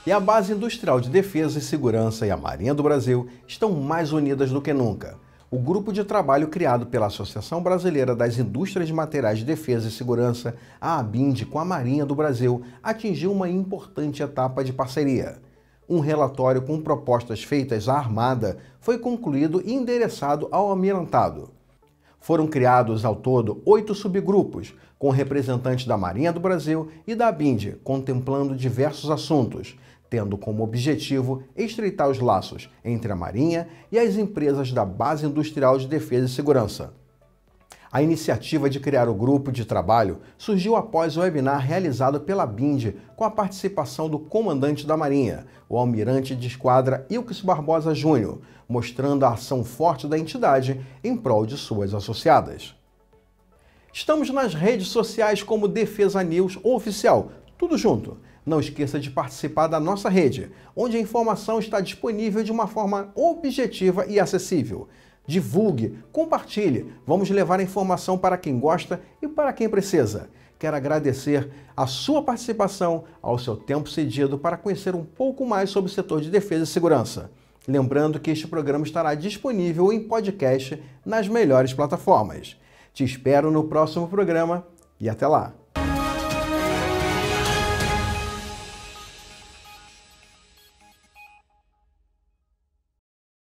E a Base Industrial de Defesa e Segurança e a Marinha do Brasil estão mais unidas do que nunca. O grupo de trabalho criado pela Associação Brasileira das Indústrias de Materiais de Defesa e Segurança, a ABINDE, com a Marinha do Brasil, atingiu uma importante etapa de parceria. Um relatório com propostas feitas à Armada foi concluído e endereçado ao Almirantado. Foram criados ao todo 8 subgrupos, com representantes da Marinha do Brasil e da ABINDE, contemplando diversos assuntos, tendo como objetivo estreitar os laços entre a Marinha e as empresas da Base Industrial de Defesa e Segurança. A iniciativa de criar o grupo de trabalho surgiu após o webinar realizado pela ABINDE com a participação do comandante da Marinha, o almirante de esquadra Ilques Barbosa Júnior, mostrando a ação forte da entidade em prol de suas associadas. Estamos nas redes sociais como Defesa News Oficial, tudo junto. Não esqueça de participar da nossa rede, onde a informação está disponível de uma forma objetiva e acessível. Divulgue, compartilhe, vamos levar a informação para quem gosta e para quem precisa. Quero agradecer a sua participação, ao seu tempo cedido para conhecer um pouco mais sobre o setor de defesa e segurança. Lembrando que este programa estará disponível em podcast nas melhores plataformas. Te espero no próximo programa e até lá!